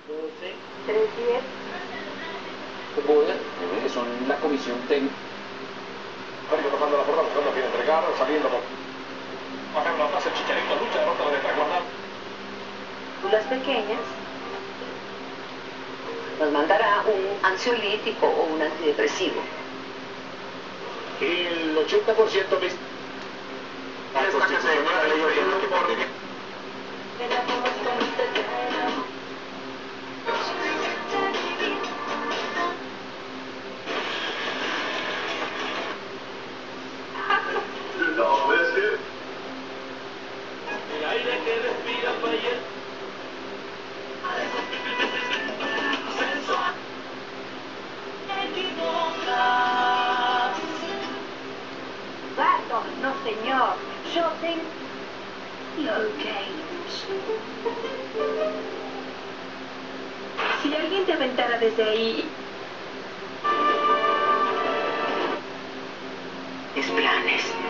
12, 310. Boder, son la comisión técnica. Tocando la puerta, buscando a quién entregar, saliendo por... Bajando atrás el Chicharito, lucha, derrota de resguardar. Las pequeñas. Nos mandará un ansiolítico o un antidepresivo. El 80% de... La Constitución de la ley ordena que por derecho... el aire que respira falla. Gato, no señor. Yo tengo... Los games. Si alguien te aventara desde ahí... Mis planes.